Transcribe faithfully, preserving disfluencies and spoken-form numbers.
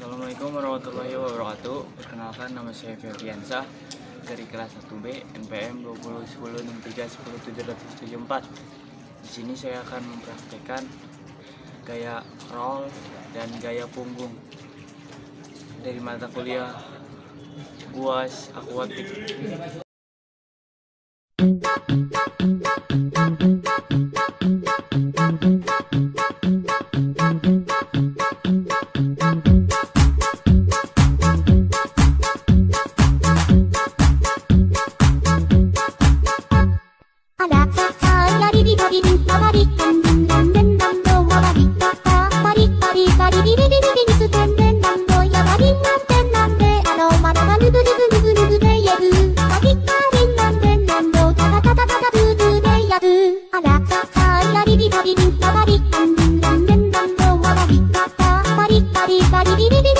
Assalamualaikum warahmatullahi wabarakatuh. Perkenalkan, nama saya Febriansa dari kelas satu B N P M dua nol satu nol enam tiga satu nol tujuh tujuh empat. Di sini saya akan mempraktekkan gaya roll dan gaya punggung dari mata kuliah U A S Akuatik. Bari bari bari bari